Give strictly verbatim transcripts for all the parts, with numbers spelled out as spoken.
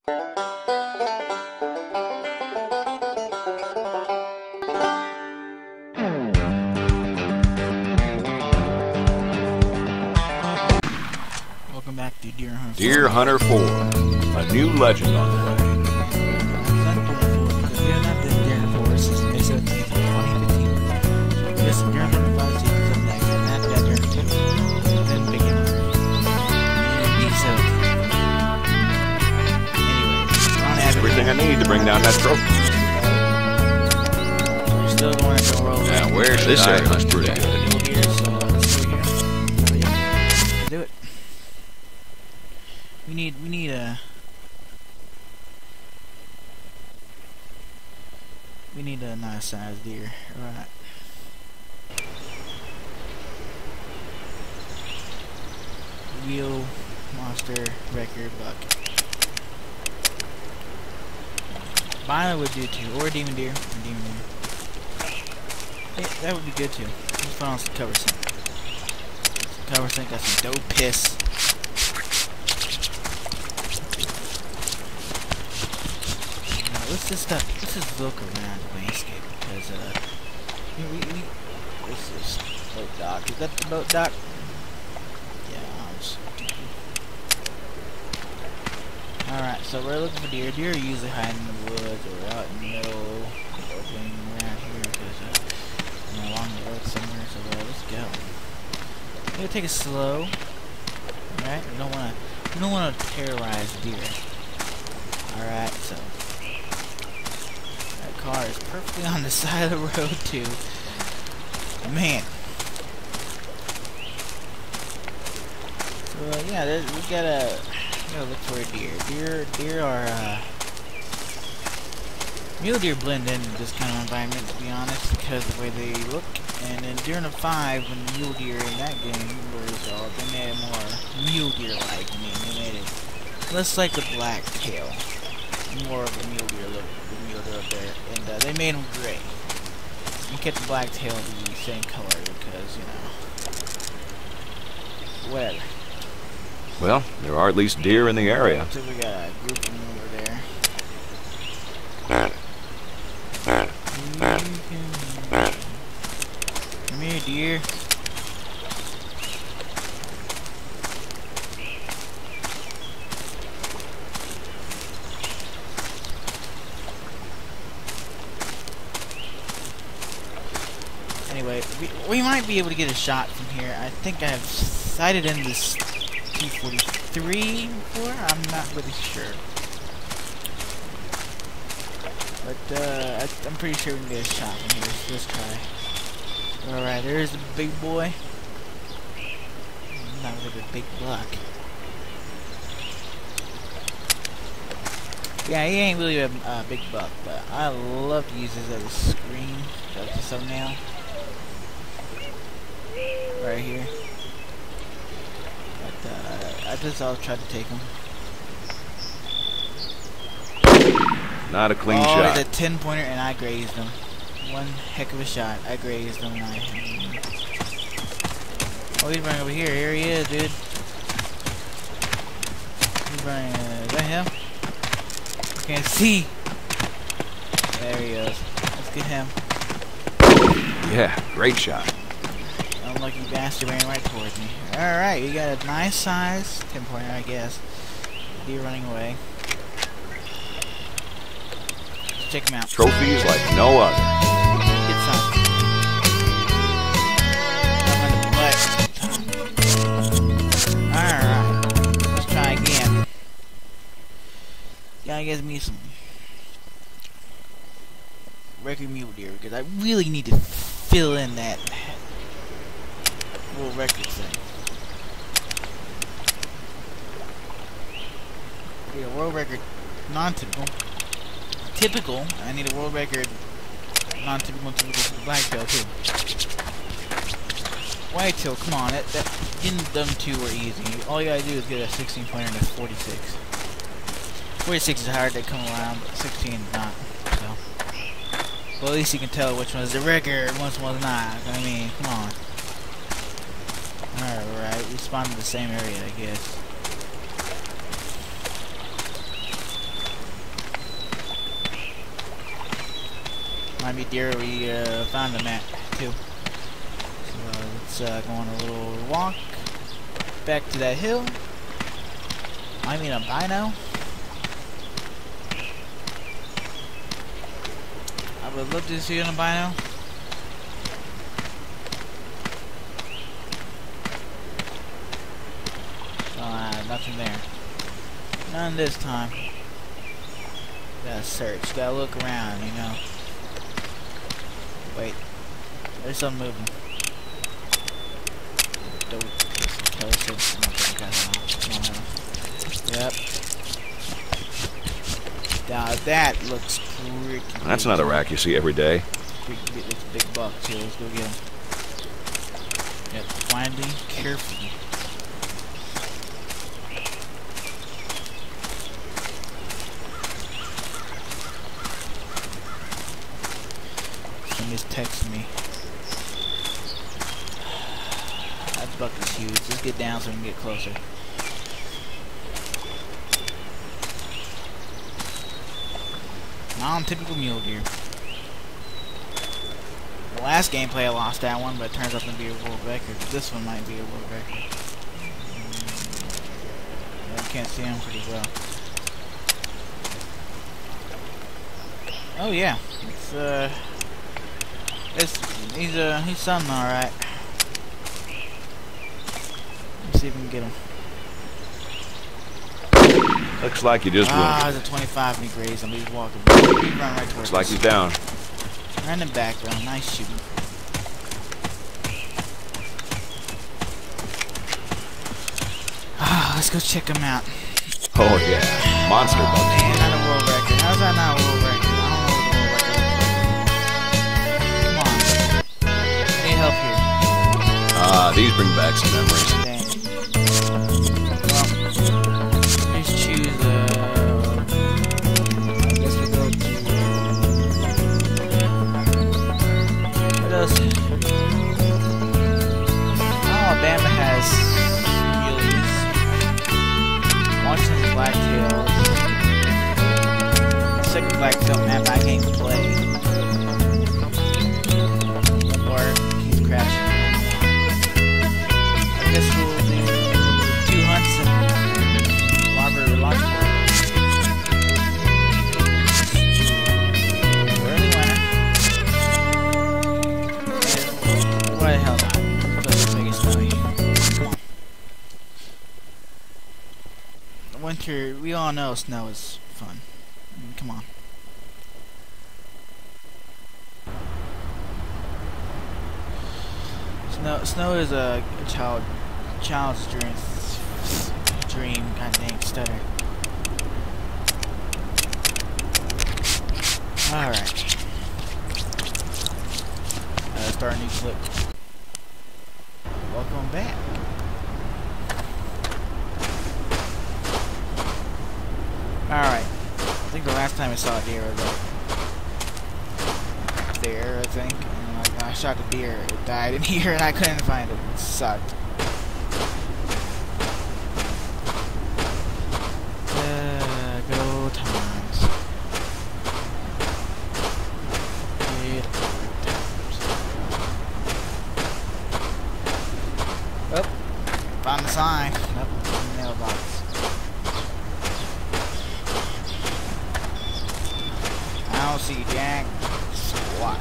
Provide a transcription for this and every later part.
Welcome back to Deer Hunter. Deer Hunter four, a new legend on the way. Everything I need to bring down that trophy. We're still going to go roll. Now, where's this area? That's pretty good. Here, so let's go here. So, yeah, let's do it. We need, we need a, we need a nice sized deer, right? Real monster record buck. Violet would do too, or demon deer, or demon deer. Yeah, that would be good too. Let's put on some cover scent. Some cover scent got some dope piss. Now, let's just uh, let's just look around the landscape because uh, we, we, we this is boat dock. Is that the boat dock? Yeah, I'm just Alright, so we're looking for deer. Deer are usually hiding in the woods or out in the middle opening around here because uh, you know, along the road somewhere. So uh, let's go. We're gonna take it slow. Alright, we don't wanna we don't wanna terrorize deer. Alright, so that car is perfectly on the side of the road too. Man. So uh, yeah, there's, we gotta gotta look for a deer. Deer, deer are, uh, mule deer blend in this kind of environment, to be honest, because of the way they look. And then during the five, when the mule deer in that game were resolved, they made it more mule deer-like. I mean, they made it less like the black tail, more of a mule deer look, the mule deer up there. And uh, they made them gray. You kept the black tail the same color because, you know, whatever. Well, there are at least deer in the area. So we got a group of them over there. Come here, deer. Anyway, we, we might be able to get a shot from here. I think I've sighted in this T forty-three before? I'm not really sure. But uh, I, I'm pretty sure we can get a shot from here. So let's try. Alright, there's the big boy. Not really a big buck. Yeah, he ain't really a uh, big buck, but I love to use this as a screen. That's the thumbnail. Right here. But uh, I just I'll try to take him. Not a clean oh, shot. It's a ten pointer and I grazed him. One heck of a shot. I grazed him. And I, oh, he's running over here. Here he is, dude. He's running. Uh, is that him? I can't see. There he is. Let's get him. Yeah, great shot. Unlucky bastard ran right towards me. Alright, you got a nice size ten pointer, I guess. Deer running away. Let's check him out. Trophies like no other. Get some. Alright. Let's try again. Gotta get me some record mule deer because I really need to fill in that world record thing. Yeah, world record non-typical. Typical. I need a world record non-typical typical blacktail too. Whitetail, come on, that, that getting them two were easy. All you gotta do is get a sixteen pointer and a forty-six. forty-six is hard to come around, but sixteen is not. So, well, at least you can tell which one is the record, which one's not. I mean, come on. Alright, we spawned in the same area, I guess. might be deer we uh, found them at too. So uh, let's uh, go on a little walk back to that hill. I mean a bino. I would love to see an albino. Uh, nothing there. None this time. Gotta search, gotta look around, you know. Wait. There's something moving. Don't tell us it's not gonna Yep. Now that looks pretty That's big. not a rack you see every day. Big, big, it's a big buck too. Let's go get him. Yep, winding carefully. Somebody's texting me. That buck is huge. Let's get down so we can get closer. Non-typical mule deer. The last gameplay I lost that one, but it turns out to be a world record. This one might be a world record. I can't see him pretty well. Oh yeah, it's uh, it's he's uh he's something all right. Let's see if we can get him. Looks like you just Ah, wounded. there's a twenty-five and he grazed him. He's walking. He's running right towards Looks like us. he's down. Right in the background. Nice shooting. Ah, let's go check him out. Oh yeah, monster Oh, bucks. man, not a world record. How's that not a world record? I don't know what the world record is. Come on. I need help here. Ah, these bring back some memories. Dang. Well, let's choose, uh... I guess we go to... What else? Alabama has mulies. Washington's blacktails. Second blacktail map I can't play. Or he's crashing. I guess we'll do two hunts and larger launch early winter. Why the hell not? Let's make it snowy. Come on. Winter, we all know snow is fun. I mean, come on. Snow, snow is a, a child, child's dream, dream kind of thing, stutter. Alright. Uh, start a new clip. Welcome back. Alright. I think the last time I saw a deer was like there, I think. And like when I shot the deer, it died in here and I couldn't find it. It sucked. Uh, good old times. Good old times. Oh, found the sign. Nope, in the mailbox. I don't see jack squat.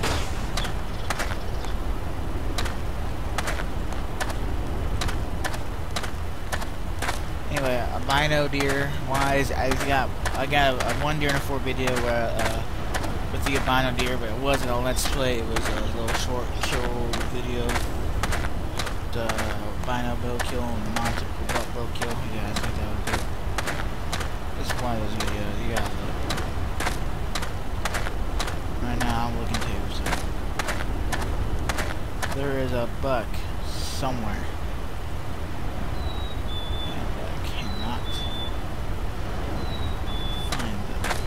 Anyway, albino deer wise, I got I got a, a one deer in a four video where uh, with the albino deer, but it wasn't a let's play. It was a little short kill video. The albino bow kill and the non-typical buck bow kill. Yeah, I think that was good. This is one of those videos. You gotta look. Right now I'm looking too, so there is a buck somewhere. And I cannot find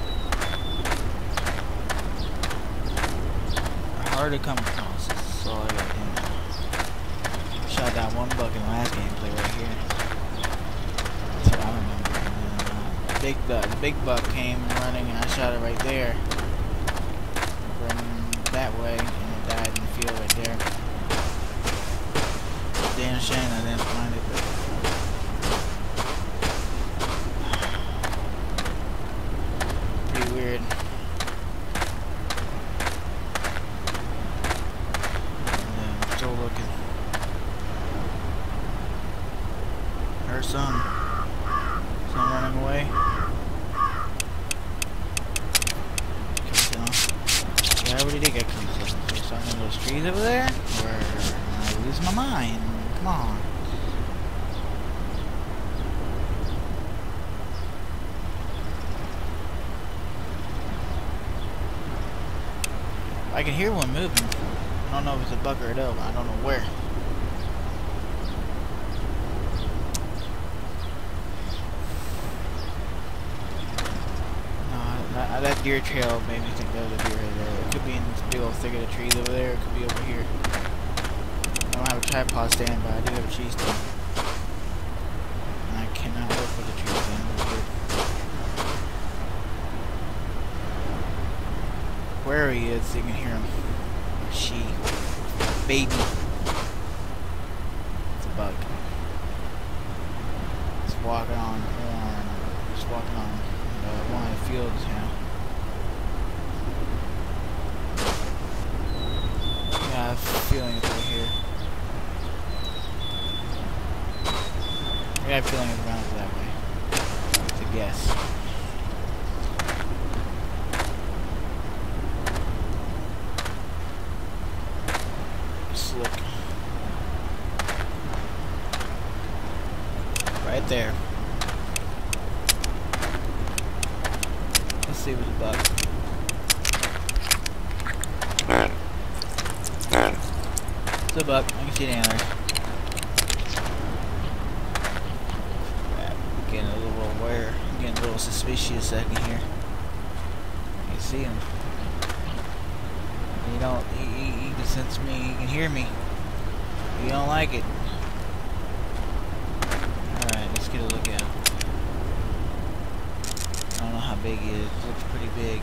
them. They're hard to come across, that's all I gotta do now. Shot that one buck in the last gameplay right here. That's what I remember. And then, uh, the big, the, the big buck came running and I shot it right there. that way, and it died in the field right there. Damn shame I didn't find it, but pretty weird. And, uh, still looking. Heard some. Some running away. Yeah, where did he get come from? Is there something in those trees over there? Or am I losing my mind? Come on. I can hear one moving. I don't know if it's a buck or a doe. I don't know where. That deer trail made me think that was a deer right there. It could be in this big old thicket of trees over there. It could be over here. I don't have a tripod stand, but I do have a tree stand. And I cannot work with a tree stand. Where he is, so you can hear him. She. Baby. It's a bug. It's walking on corn. It's walking on uh, one of the fields, you know. I have a feeling it's over here. I got a feeling it's around that way. It's a guess. Just look. Right there. Let's see if it's a bug. It's a buck. I can see the antlers. Getting a little aware. Getting a little suspicious second here. You see him. You don't. He, he, he can sense me. He can hear me. You don't like it. Alright, let's get a look at him. I don't know how big he is. It looks pretty big.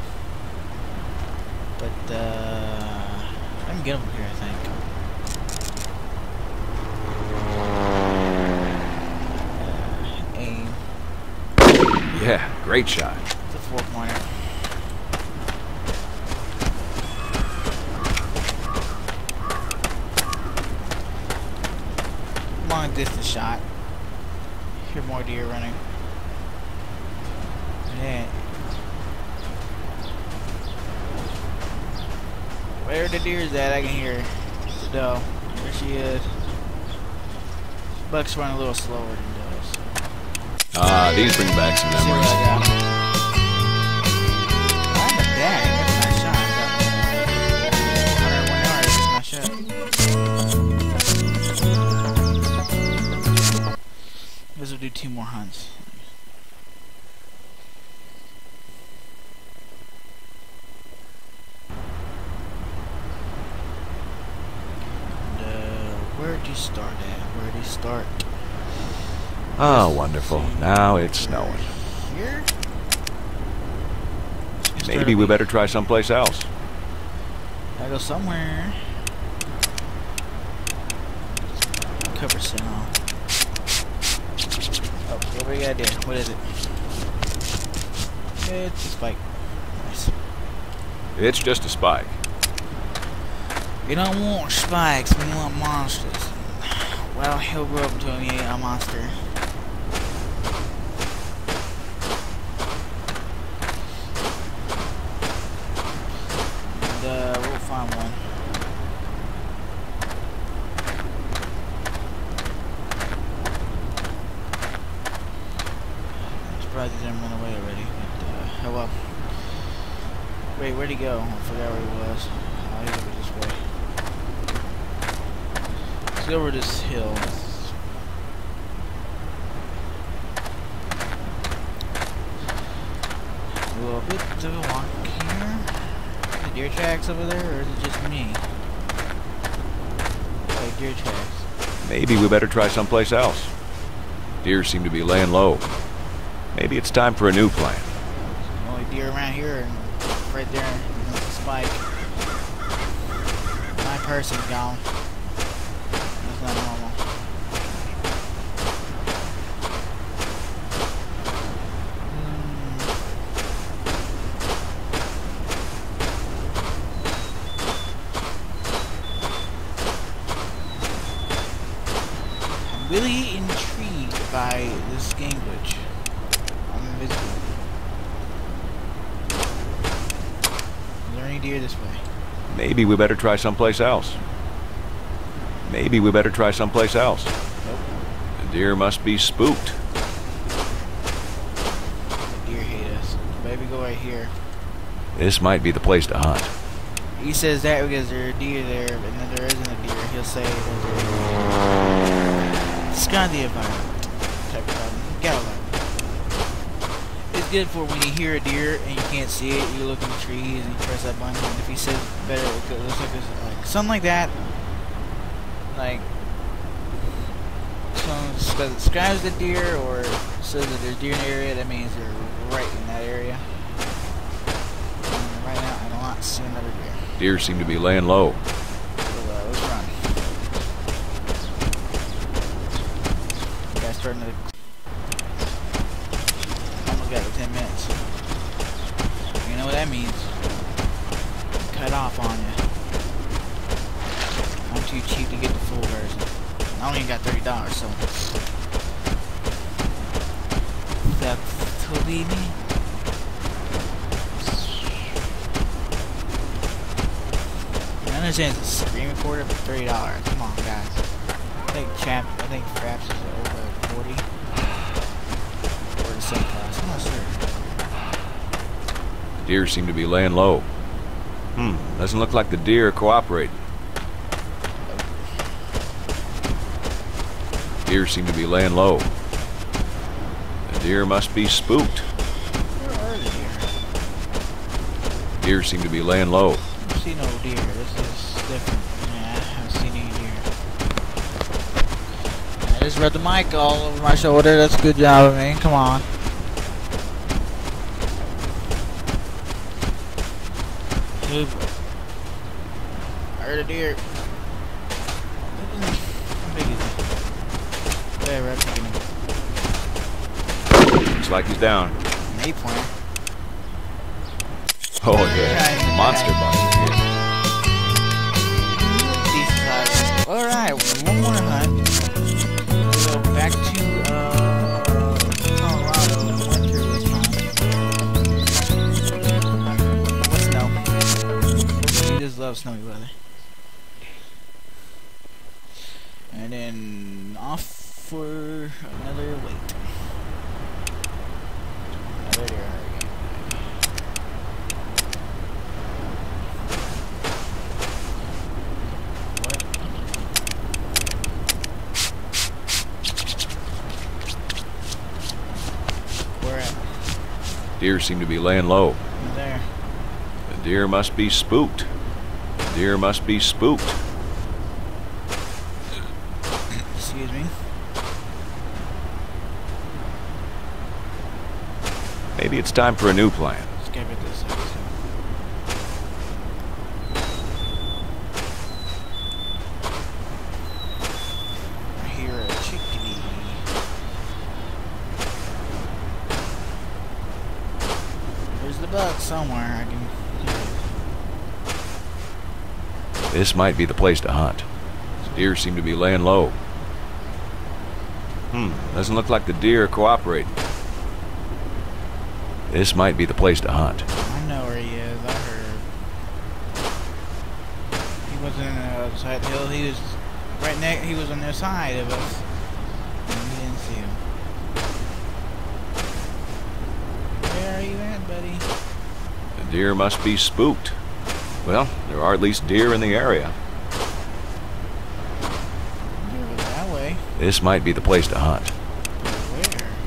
But, uh... I can get him from here, I think. Yeah, great shot. It's a four pointer. Long distance shot. Hear more deer running. Yeah. Where the deer's at, I can hear her. It's a doe. There she is. Buck's running a little slower than does. So. Ah, these bring back some See what memories. I got. I'm a dad. That's a nice shot. I got one hundred one yards. That's a nice shot. This will do two more hunts. And, uh, where'd you start at? Where'd you start? Oh, wonderful. Now it's snowing. Here? Maybe we better try someplace else. Gotta go somewhere. Cover snow. Oh, what we gotta do? What is it? It's a spike. Nice. It's just a spike. We don't want spikes, we want monsters. Well, he'll grow up to be a monster. And, uh, we'll find one. I'm surprised he didn't run away already, but, uh, oh well. Wait, where'd he go? I forgot where he was. Oh, he's over this way. Let's go over this hill. A little bit of a walk here. The deer tracks over there, or is it just me? Like deer tracks. Maybe we better try someplace else. Deer seem to be laying low. Maybe it's time for a new plan. Only deer around here, and right there, and that's the spike. person's gone. That's not normal. Really intrigued by this game glitch. I'm invisible. Is there any deer this way? Maybe we better try someplace else. Maybe we better try someplace else. Nope. The deer must be spooked. The deer hate us. Maybe go right here. This might be the place to hunt. He says that because there's a deer there, and then there isn't a deer. He'll say there's a deer. It's kind of the environment type of problem. You gotta learn. It's good for when you hear a deer and you can't see it, you look in the trees and you press that button, and if he says better, it looks like, this, like something like that. Like, so it describes the deer or says that there's deer in the area, that means they're right in that area. And right now, I do not see another deer. Deer seem to be laying low. So, uh, let's run. Starting to almost got to ten minutes. You know what that means? Cut off on you. I'm too cheap to get the full version. I only got thirty dollars, so that's totally me. I understand it's a screen recorder for thirty dollars. Come on, guys. I think Champ, I think Fraps is over forty. Or the same class. I'm not sure. Deer seem to be laying low. Hmm, doesn't look like the deer are cooperating. Deer seem to be laying low. The deer must be spooked. Where are the deer? Deer seem to be laying low. I don't see no deer. This is different. Yeah, I haven't seen any deer. I just read the mic all over my shoulder. That's a good job of me. Come on. Dude. I heard a deer. How big is it? Whatever, I'm taking him. Looks like he's down. An eight pointer. Oh, yeah. Monster bus. Decent size. Alright, one more hunt. We'll go back to uh, Colorado in winter this time. What snow? We just love snowy weather. And then off for another wait. Another deer hurricane. Deer seem to be laying low. There. The deer must be spooked. The deer must be spooked. Excuse me. Maybe it's time for a new plan. Skip it this episode. I hear a chickadee. There's the buck somewhere. I can hear it. This might be the place to hunt. Deer seem to be laying low. Hmm, doesn't look like the deer are cooperating. This might be the place to hunt. I know where he is. I heard. He wasn't on the other side of the hill. He was right next. He was on the side of us, and we didn't see him. Where are you at, buddy? The deer must be spooked. Well, there are at least deer in the area. Deer was that way. This might be the place to hunt. Where?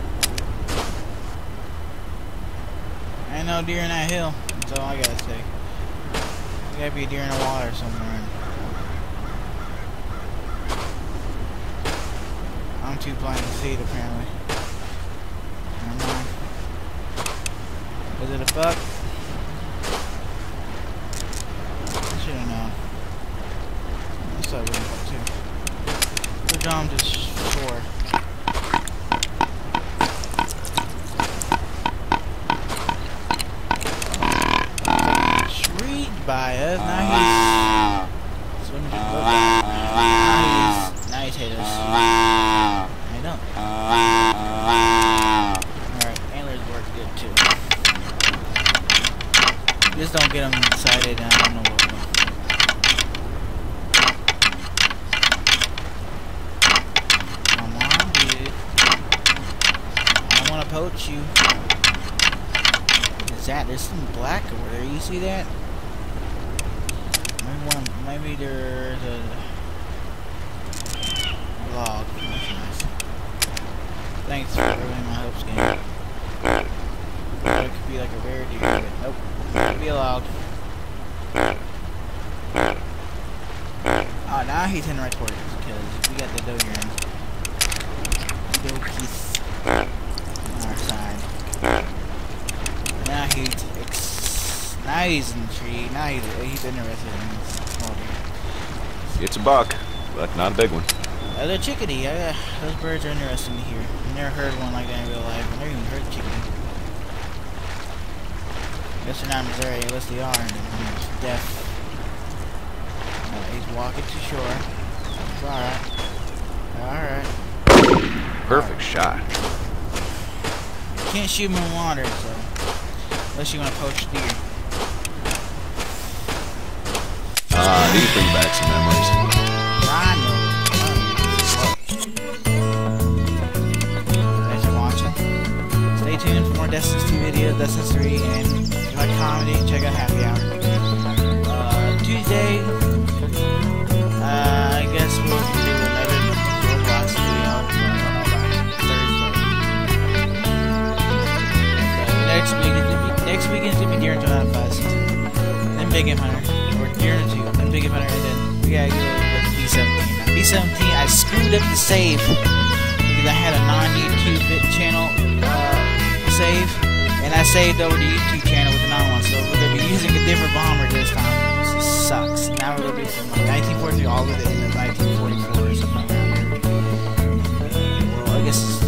Ain't no deer in that hill. That's all I gotta say. There gotta be a deer in the water somewhere. I'm too blind to see it, apparently. Never mind. Was it a buck? I should have known. draw him to shore. Shriek by us. Now he's swimming to the boat. Now he's, now he's hit us. I know. Alright, antlers work good too. Just don't get him excited and I don't know what we'll do. Come on, dude. I don't want to poach you. What is that? There's some black over there. You see that? Maybe one. Maybe there's a log. That's nice. Thanks for ruining my hopes, game. It could be like a rare deer, but nope. Could be a log. Oh, now he's in right towards us because we got the doe here. Doe piece on our side. Now he's ex now he's intrigued. Now he's he's interested in this small deer. It's a buck, but not a big one. Uh, the chickadee. Uh, those birds are interesting to hear. I've never heard one like that in real life. I've never even heard chickadee. Guess they're not in Missouri, unless they are, and he's deaf. Uh, he's walking to shore. It's alright. Alright. Perfect shot. You can't shoot him in water, so. Unless you want to poach deer. Ah, these bring back some memories. I know. Thanks for watching. Stay tuned for more Destiny's two videos, Destiny's three, and if you like comedy, check out Happy Hour. Uh, Tuesday, uh, I guess we'll do another Roblox video. Uh, Thursday. Next week, next weekend's gonna be Deer Hunter out of five season. Then Big Game Hunter, or Deer Hunter two, then Big Game Hunter, and then we gotta go with B seventeen. Now, B seventeen, I screwed up the save because I had a non-YouTube vid channel uh, save. And I saved over the YouTube channel with the non one, so we're going to be using a different bomber this time. This sucks. Now we're going to be from like nineteen forty-three all the way to nineteen forty-four or something like that. Well, I guess